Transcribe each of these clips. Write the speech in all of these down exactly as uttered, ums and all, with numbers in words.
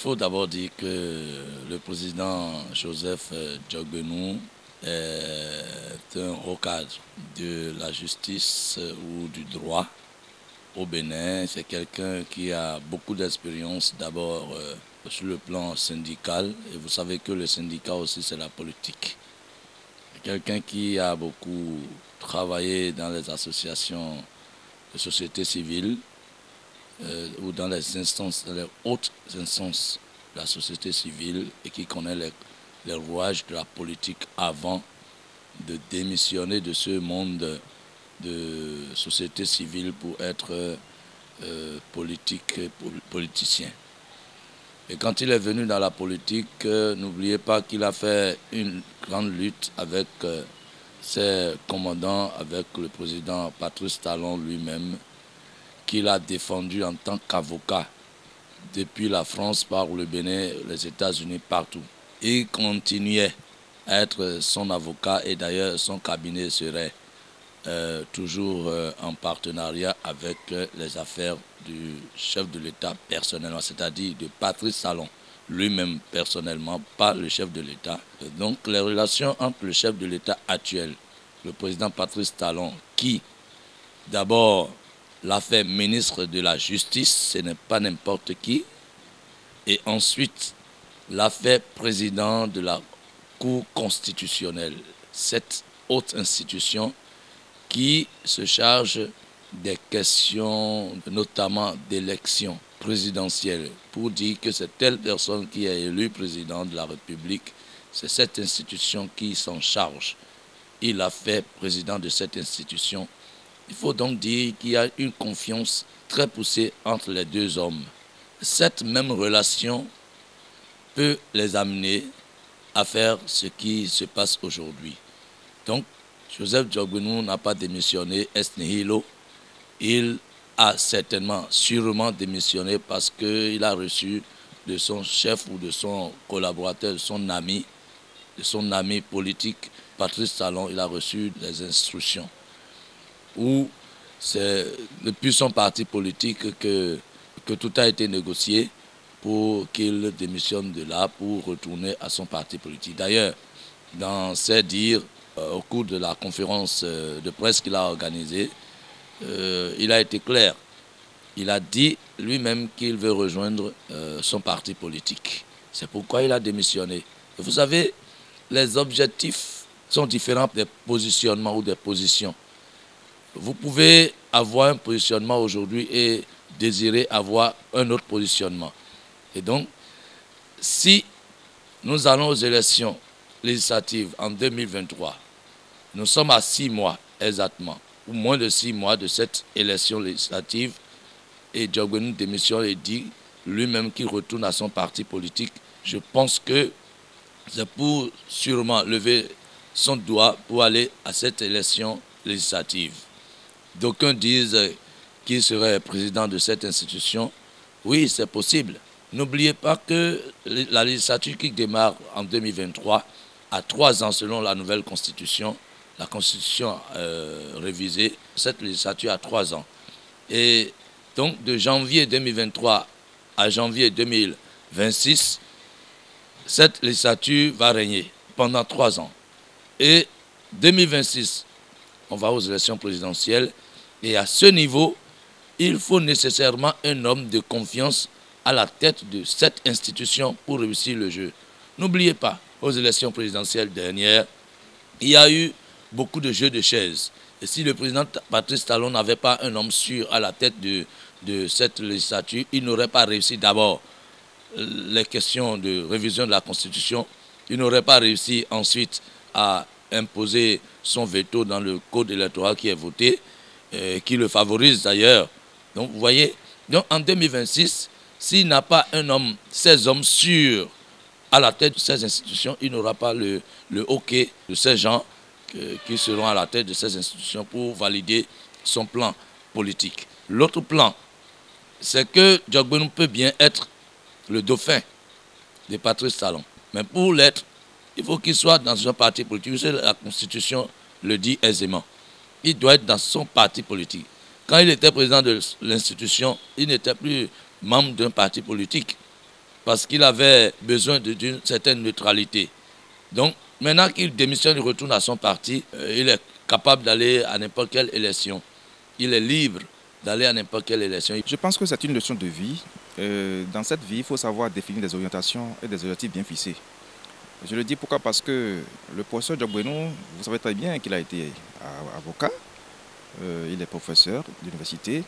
faut d'abord dire que le président Joseph Diogbenou est un haut cadre de la justice ou du droit au Bénin. C'est quelqu'un qui a beaucoup d'expérience d'abord euh, sur le plan syndical. Et vous savez que le syndicat aussi c'est la politique. Quelqu'un qui a beaucoup travaillé dans les associations de société civile euh, ou dans les instances, dans les hautes instances de la société civile et qui connaît les, les rouages de la politique avant de démissionner de ce monde de société civile pour être euh, politique, politicien. Et quand il est venu dans la politique, euh, n'oubliez pas qu'il a fait une grande lutte avec euh, ses commandants, avec le président Patrice Talon lui-même, qu'il a défendu en tant qu'avocat depuis la France, par le Bénin, les États-Unis, partout. Il continuait à être son avocat et d'ailleurs son cabinet serait euh, toujours euh, en partenariat avec euh, les affaires du chef de l'État personnellement, c'est-à-dire de Patrice Talon lui-même personnellement, pas le chef de l'État. Donc les relations entre le chef de l'État actuel, le président Patrice Talon, qui d'abord l'a fait ministre de la Justice, ce n'est pas n'importe qui, et ensuite l'a fait président de la Cour constitutionnelle, cette haute institution qui se charge des questions, notamment d'élections présidentielles, pour dire que c'est telle personne qui est élue président de la République, c'est cette institution qui s'en charge. Il a fait président de cette institution. Il faut donc dire qu'il y a une confiance très poussée entre les deux hommes. Cette même relation peut les amener à faire ce qui se passe aujourd'hui. Donc, Joseph Diogbenou n'a pas démissionné ex nihilo. Il a certainement, sûrement démissionné parce qu'il a reçu de son chef ou de son collaborateur, de son ami, de son ami politique, Patrice Talon, il a reçu des instructions. Où c'est depuis son parti politique que, que tout a été négocié pour qu'il démissionne de là pour retourner à son parti politique. D'ailleurs, dans ses dires, euh, au cours de la conférence euh, de presse qu'il a organisée, euh, il a été clair. Il a dit lui-même qu'il veut rejoindre euh, son parti politique. C'est pourquoi il a démissionné. Et vous savez, les objectifs sont différents des positionnements ou des positions. Vous pouvez avoir un positionnement aujourd'hui et désirer avoir un autre positionnement. Et donc, si nous allons aux élections législatives en deux mille vingt-trois, nous sommes à six mois exactement, ou moins de six mois de cette élection législative, et Diogbenou démissionne et dit lui-même qu'il retourne à son parti politique. Je pense que c'est pour sûrement lever son doigt pour aller à cette élection législative. D'aucuns disent qu'il serait président de cette institution. Oui, c'est possible. N'oubliez pas que la législature qui démarre en deux mille vingt-trois a trois ans selon la nouvelle constitution, la constitution euh, révisée. Cette législature a trois ans. Et donc de janvier deux mille vingt-trois à janvier deux mille vingt-six, cette législature va régner pendant trois ans. Et deux mille vingt-six, on va aux élections présidentielles. Et à ce niveau, il faut nécessairement un homme de confiance à la tête de cette institution pour réussir le jeu. N'oubliez pas, aux élections présidentielles dernières, il y a eu beaucoup de jeux de chaises. Et si le président Patrice Talon n'avait pas un homme sûr à la tête de, de cette législature, il n'aurait pas réussi d'abord les questions de révision de la Constitution. Il n'aurait pas réussi ensuite à imposer son veto dans le code électoral qui est voté, euh, qui le favorise d'ailleurs. Donc vous voyez, donc en deux mille vingt-six, s'il n'a pas un homme, ces hommes sûrs à la tête de ces institutions, il n'aura pas le, le hockey de ces gens que, qui seront à la tête de ces institutions pour valider son plan politique. L'autre plan, c'est que Diogbenou peut bien être le dauphin de Patrice Talon. Mais pour l'être, il faut qu'il soit dans un parti politique. La Constitution le dit aisément. Il doit être dans son parti politique. Quand il était président de l'institution, il n'était plus membre d'un parti politique. parce qu'il avait besoin d'une certaine neutralité. Donc, maintenant qu'il démissionne, il retourne à son parti, euh, il est capable d'aller à n'importe quelle élection. Il est libre d'aller à n'importe quelle élection. Je pense que c'est une leçon de vie. Euh, dans cette vie, il faut savoir définir des orientations et des objectifs bien fixés. Je le dis pourquoi? Parce que le professeur Diogbenou, vous savez très bien qu'il a été avocat, euh, il est professeur d'université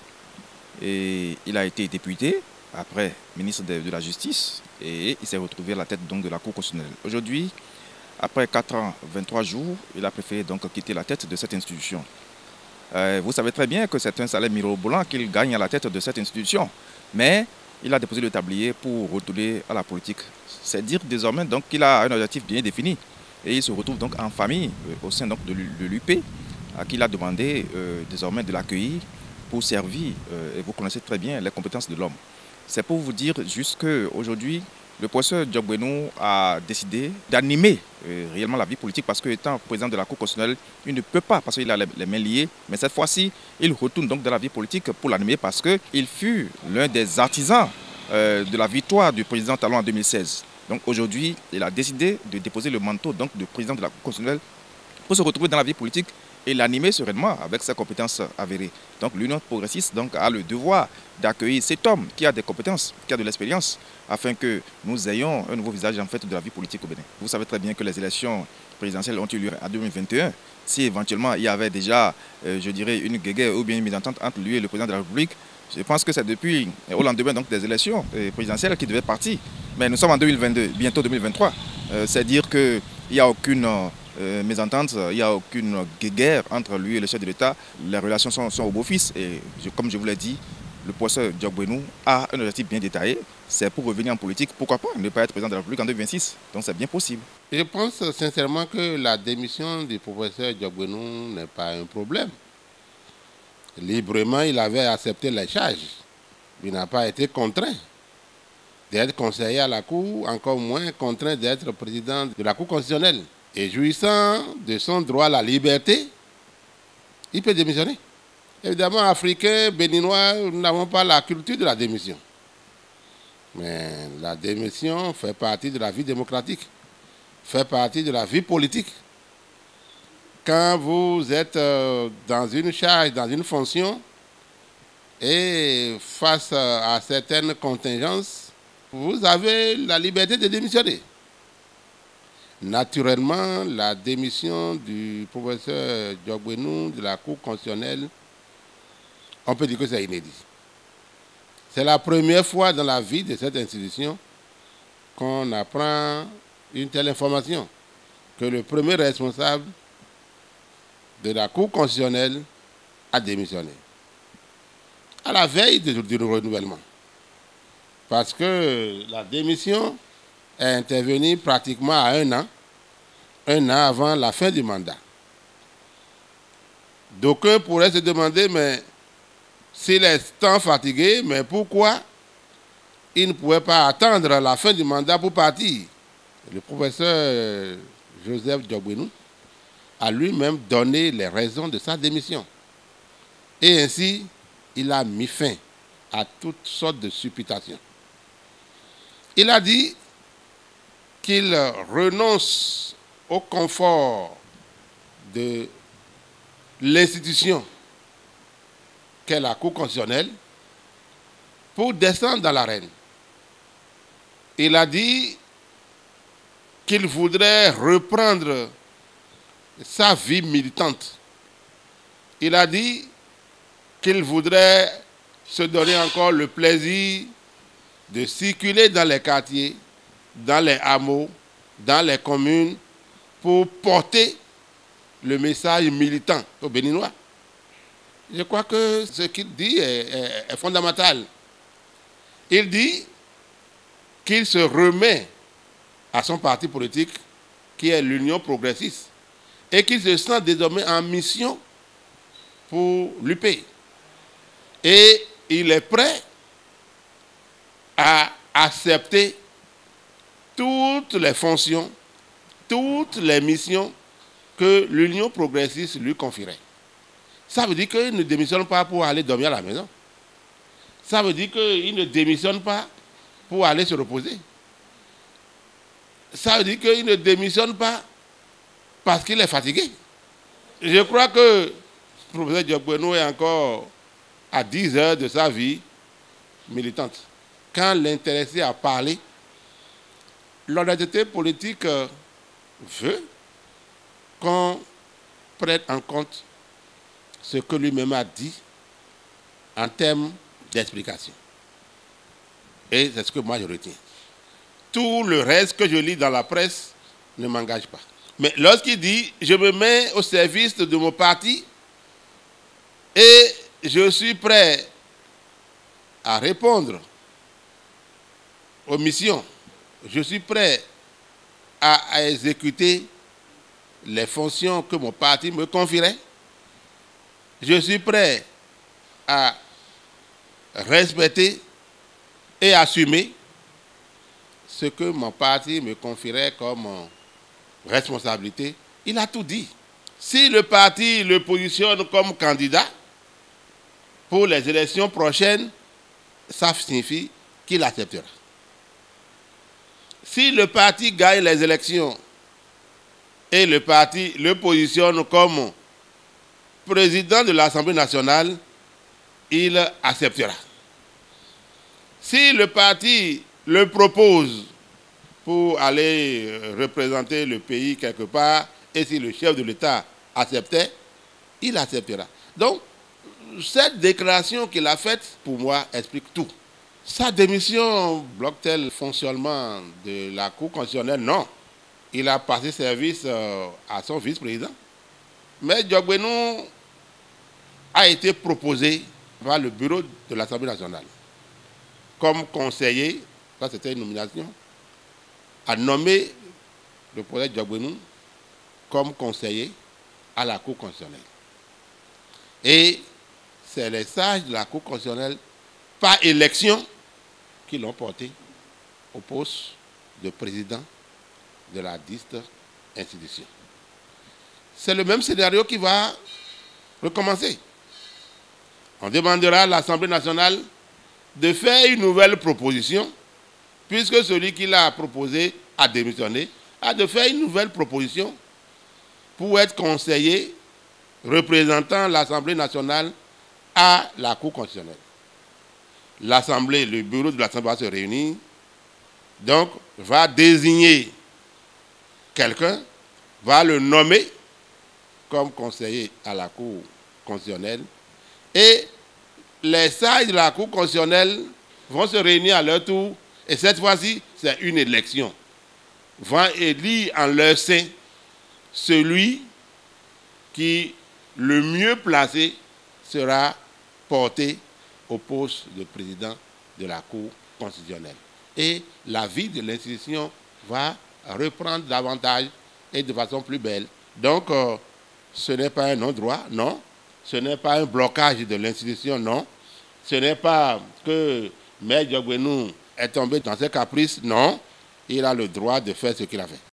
et il a été député, après ministre de, de la Justice, et il s'est retrouvé à la tête donc, de la Cour constitutionnelle. Aujourd'hui, après quatre ans, vingt-trois jours, il a préféré donc quitter la tête de cette institution. Euh, vous savez très bien que c'est un salaire mirobolant qu'il gagne à la tête de cette institution, mais il a déposé le tablier pour retourner à la politique. C'est dire désormais donc qu'il a un objectif bien défini et il se retrouve donc en famille euh, au sein donc de l'U P à qui il a demandé euh, désormais de l'accueillir pour servir. Euh, et vous connaissez très bien les compétences de l'homme. C'est pour vous dire juste qu'aujourd'hui, le professeur Diogbenou a décidé d'animer euh, réellement la vie politique parce qu'étant président de la Cour constitutionnelle, il ne peut pas parce qu'il a les, les mains liées. Mais cette fois-ci, il retourne donc dans la vie politique pour l'animer parce qu'il fut l'un des artisans euh, de la victoire du président Talon en deux mille seize. Donc aujourd'hui, il a décidé de déposer le manteau donc, de président de la Cour constitutionnelle pour se retrouver dans la vie politique et l'animer sereinement avec ses compétences avérées. Donc l'Union progressiste donc, a le devoir d'accueillir cet homme qui a des compétences, qui a de l'expérience, afin que nous ayons un nouveau visage en fait, de la vie politique au Bénin. Vous savez très bien que les élections présidentielles ont eu lieu en deux mille vingt et un. Si éventuellement il y avait déjà, euh, je dirais, une guéguerre ou bien une mise en entente entre lui et le président de la République, je pense que c'est depuis au lendemain donc, des élections présidentielles qu'il devait partir. Mais nous sommes en deux mille vingt-deux, bientôt deux mille vingt-trois. Euh, C'est dire qu'il n'y a aucune euh, mésentente, il n'y a aucune guéguerre entre lui et le chef de l'État. Les relations sont, sont au beau-fils. Et je, comme je vous l'ai dit, le professeur Diogbenou a un objectif bien détaillé. C'est pour revenir en politique. Pourquoi pas ne pas être président de la République en deux mille vingt-six? Donc c'est bien possible. Je pense sincèrement que la démission du professeur Diogbenou n'est pas un problème. Librement, il avait accepté les charges. Il n'a pas été contraint d'être conseiller à la Cour, encore moins contraint d'être président de la Cour constitutionnelle. Et jouissant de son droit à la liberté, il peut démissionner. Évidemment, Africains, Béninois, nous n'avons pas la culture de la démission. Mais la démission fait partie de la vie démocratique, fait partie de la vie politique. Quand vous êtes dans une charge, dans une fonction, et face à certaines contingences, vous avez la liberté de démissionner. Naturellement, la démission du professeur Diogbenou de la Cour constitutionnelle, on peut dire que c'est inédit. C'est la première fois dans la vie de cette institution qu'on apprend une telle information, que le premier responsable de la Cour constitutionnelle a démissionné. À la veille du, du renouvellement. Parce que la démission est intervenue pratiquement à un an, un an avant la fin du mandat. D'aucuns pourraient se demander, mais s'il est tant fatigué, mais pourquoi il ne pouvait pas attendre la fin du mandat pour partir? Le professeur Joseph Diogbenou a lui-même donné les raisons de sa démission. Et ainsi, il a mis fin à toutes sortes de supputations. Il a dit qu'il renonce au confort de l'institution qu'est la Cour constitutionnelle pour descendre dans l'arène. Il a dit qu'il voudrait reprendre sa vie militante. Il a dit qu'il voudrait se donner encore le plaisir de circuler dans les quartiers, dans les hameaux, dans les communes, pour porter le message militant aux Béninois. Je crois que ce qu'il dit est, est, est fondamental. Il dit qu'il se remet à son parti politique, qui est l'Union progressiste, et qu'il se sent désormais en mission pour l'U P. Et il est prêt à accepter toutes les fonctions, toutes les missions que l'Union progressiste lui confierait. Ça veut dire qu'il ne démissionne pas pour aller dormir à la maison. Ça veut dire qu'il ne démissionne pas pour aller se reposer. ça veut dire qu'il ne démissionne pas parce qu'il est fatigué. Je crois que le professeur Diogbeno est encore à dix heures de sa vie militante. Quand l'intéressé a parlé, l'honnêteté politique veut qu'on prenne en compte ce que lui-même a dit en termes d'explication. Et c'est ce que moi je retiens. Tout le reste que je lis dans la presse ne m'engage pas. Mais lorsqu'il dit « je me mets au service de mon parti et je suis prêt à répondre aux missions, je suis prêt à, à exécuter les fonctions que mon parti me confierait, je suis prêt à respecter et assumer ce que mon parti me confierait comme responsabilité. » Il a tout dit. Si le parti le positionne comme candidat pour les élections prochaines, ça signifie qu'il acceptera. Si le parti gagne les élections et le parti le positionne comme président de l'Assemblée nationale, il acceptera. Si le parti le propose pour aller représenter le pays quelque part, et si le chef de l'État acceptait, il acceptera. Donc, cette déclaration qu'il a faite, pour moi, explique tout. Sa démission bloque-t-elle le fonctionnement de la Cour constitutionnelle? Non. Il a passé service à son vice-président. Mais Diogbenu a été proposé par le bureau de l'Assemblée nationale comme conseiller, ça c'était une nomination, a nommé le professeur Diogbenu comme conseiller à la Cour constitutionnelle. Et c'est les sages de la Cour constitutionnelle, par élection, qui l'ont porté au poste de président de la dite institution. C'est le même scénario qui va recommencer. On demandera à l'Assemblée nationale de faire une nouvelle proposition, puisque celui qui l'a proposé a démissionné, a de faire une nouvelle proposition pour être conseiller représentant l'Assemblée nationale à la Cour constitutionnelle. L'Assemblée, le bureau de l'Assemblée va se réunir, donc va désigner quelqu'un, va le nommer comme conseiller à la Cour constitutionnelle, et les sages de la Cour constitutionnelle vont se réunir à leur tour, et cette fois-ci, c'est une élection. Vont élire en leur sein celui qui, le mieux placé, sera porté au poste de président de la Cour constitutionnelle. Et la vie de l'institution va reprendre davantage et de façon plus belle. Donc, euh, ce n'est pas un non-droit, non. Ce n'est pas un blocage de l'institution, non. Ce n'est pas que M. Diogbenu est tombé dans ses caprices, non. Il a le droit de faire ce qu'il a fait.